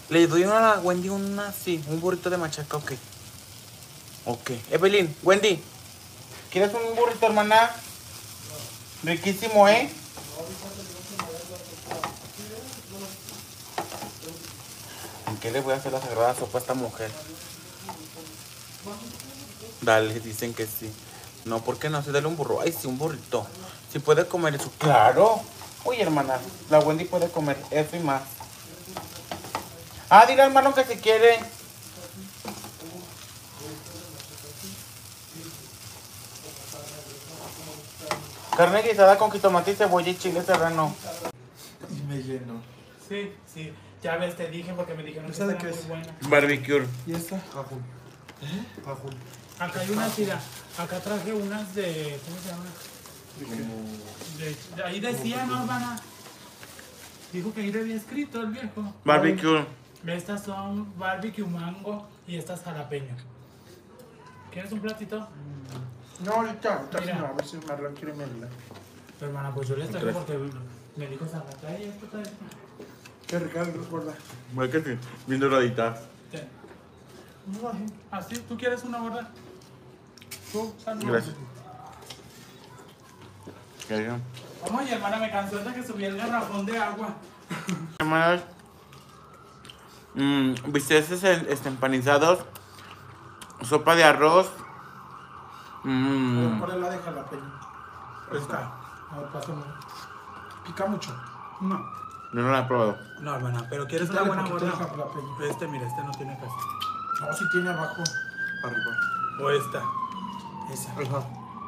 Le doy a la Wendy un burrito de machaca, ok. Ok. Evelyn, Wendy, ¿quieres un burrito, hermana? Riquísimo, ¿eh? ¿En qué le voy a hacer la sagrada sopa a esta mujer? Dale, dicen que sí. No, ¿por qué no? Sí, dale un burro. Ay, sí, un burrito. Si puede comer eso. Claro. Oye, hermana, la Wendy puede comer eso y más. Ah, dile al hermano que si quiere. Carne guisada con jitomate y cebolla y chile serrano. Y me lleno. Sí, sí. Ya ves, te dije porque me dijeron que ¿Esa de era qué muy es? buena. Barbecue. ¿Y esta? Cajún. Cajún. Acá hay unas, mira, acá traje unas de, ¿cómo se llama? Ahí decía, no, hermana. Dijo que ahí le había escrito el viejo. Barbecue. Estas son barbecue mango y estas jalapeño. ¿Quieres un platito? No, ahorita Mira. no, a ver si Marlon quiere medirla. Pero hermana, pues yo les traigo porque me dijo Zagata y esto está esto. Qué rica, recuerda. Bueno, que sí. Bien doradita. Ten. Así, ¿tú quieres una gorda? ¿Tú? Salud. Gracias. Oye, hermana, me cansó de que subí el garrafón de agua. Hermanas, bisteces empanizados, sopa de arroz. ¿Cuál es la de jalapeño? Esta. A ver, pásame. ¿Pica mucho? No. Yo no la he probado. No, hermana, pero ¿quieres una Dale, buena poquito de gorda? jalapeño. Mira, este no tiene casi. No, si tiene abajo. Arriba. O esta. Esa. Ajá.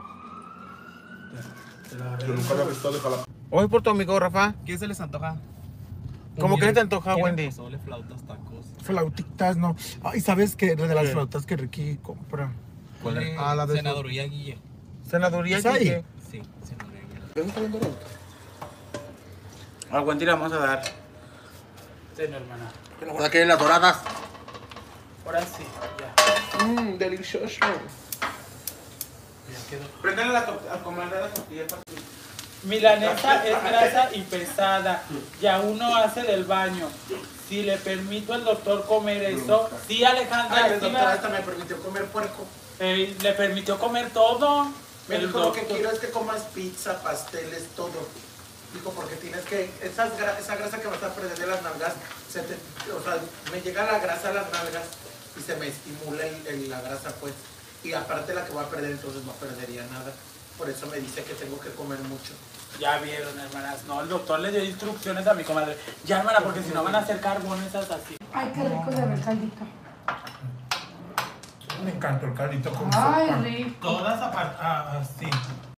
Te la agarré. Yo nunca había visto de jalapeño. Hoy por tu amigo, Rafa. ¿Qué se les antoja? ¿Cómo que se te antoja, Wendy? Pozole, flautas, tacos. Flautitas, no. Ay, ¿sabes qué? De las ¿Qué? flautas que Ricky compra. ¿Cuál es? Ah, la de Senaduría Guille. Senaduría. ¿Es ahí? Guille. Sí, senaduría Guille. ¿Dónde está viendo la otra? A Wendy le vamos a dar. Ten, hermana. Que la verdad que las doradas. Ahora sí, ya. Delicioso. Ya quedó. Préndale a comer de la tortilla. Milanesa es grasa y pesada. Ya uno hace del baño. Si le permito al doctor comer eso. Sí, Alejandra. Ay, el sí, doctor hasta me permitió comer puerco. le permitió comer todo. Me El dijo lo que doctor. quiero es que comas pizza, pasteles, todo. Dijo, porque tienes que, esa grasa que vas a perder de las nalgas, o sea, me llega la grasa a las nalgas y se me estimula la grasa, pues. Y aparte la que voy a perder, entonces no perdería nada. Por eso me dice que tengo que comer mucho. Ya vieron, hermanas. No, el doctor le dio instrucciones a mi comadre. Ya, hermana, porque si no van a hacer carbones así. Ay, qué rico se ve el caldito. Me encantó el caldito con Ay, sopa. rico. Todas así.